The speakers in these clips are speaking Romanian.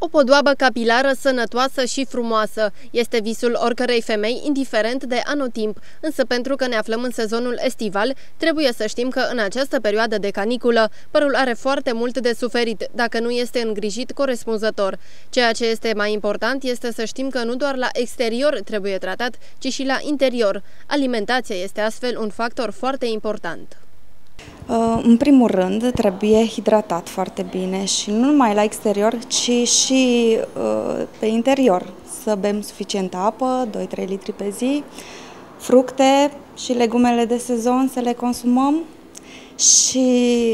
O podoabă capilară sănătoasă și frumoasă este visul oricărei femei, indiferent de anotimp. Însă pentru că ne aflăm în sezonul estival, trebuie să știm că în această perioadă de caniculă, părul are foarte mult de suferit dacă nu este îngrijit corespunzător. Ceea ce este mai important este să știm că nu doar la exterior trebuie tratat, ci și la interior. Alimentația este astfel un factor foarte important. În primul rând, trebuie hidratat foarte bine și nu numai la exterior, ci și pe interior. Să bem suficientă apă, 2-3 litri pe zi, fructe și legumele de sezon să le consumăm și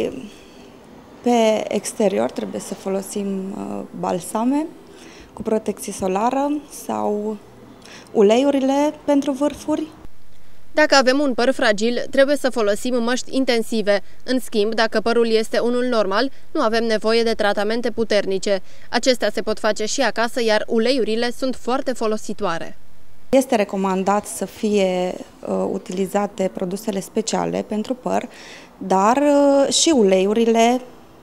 pe exterior trebuie să folosim balsame cu protecție solară sau uleiurile pentru vârfuri. Dacă avem un păr fragil, trebuie să folosim măști intensive. În schimb, dacă părul este unul normal, nu avem nevoie de tratamente puternice. Acestea se pot face și acasă, iar uleiurile sunt foarte folositoare. Este recomandat să fie utilizate produsele speciale pentru păr, dar și uleiurile,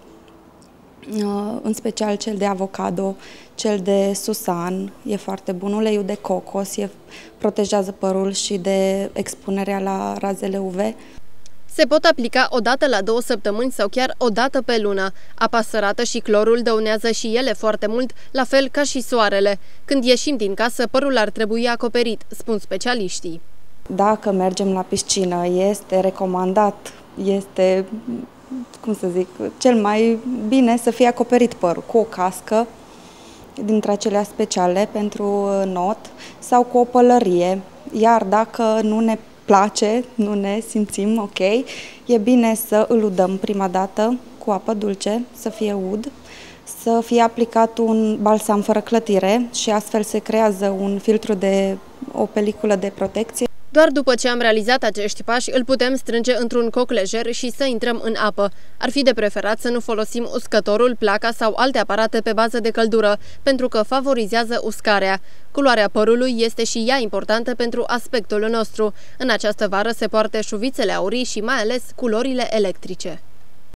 în special cel de avocado, cel de susan, e foarte bun. Uleiul de cocos protejează părul și de expunerea la razele UV. Se pot aplica o dată la 2 săptămâni sau chiar o dată pe lună. Apa sărată și clorul dăunează și ele foarte mult, la fel ca și soarele. Când ieșim din casă, părul ar trebui acoperit, spun specialiștii. Dacă mergem la piscină, este recomandat, este, cel mai bine să fie acoperit părul cu o cască dintre acelea speciale pentru not sau cu o pălărie. Iar dacă nu ne place, nu ne simțim ok, e bine să îl udăm prima dată cu apă dulce, să fie ud, să fie aplicat un balsam fără clătire și astfel se creează un filtru o peliculă de protecție. Doar după ce am realizat acești pași, îl putem strânge într-un coc lejer și să intrăm în apă. Ar fi de preferat să nu folosim uscătorul, placa sau alte aparate pe bază de căldură, pentru că favorizează uscarea. Culoarea părului este și ea importantă pentru aspectul nostru. În această vară se poartă șuvițele aurii și mai ales culorile electrice.